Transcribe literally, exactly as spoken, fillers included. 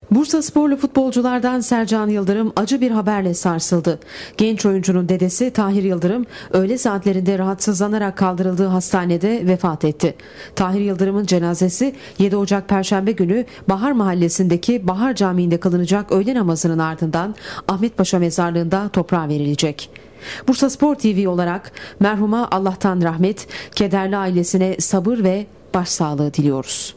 Bursasporlu futbolculardan Sercan Yıldırım acı bir haberle sarsıldı. Genç oyuncunun dedesi Tahir Yıldırım öğle saatlerinde rahatsızlanarak kaldırıldığı hastanede vefat etti. Tahir Yıldırım'ın cenazesi yedi Ocak Perşembe günü Bahar Mahallesi'ndeki Bahar Camii'nde kılınacak öğle namazının ardından Ahmetpaşa Mezarlığı'nda toprağa verilecek. Bursaspor T V olarak merhuma Allah'tan rahmet, kederli ailesine sabır ve başsağlığı diliyoruz.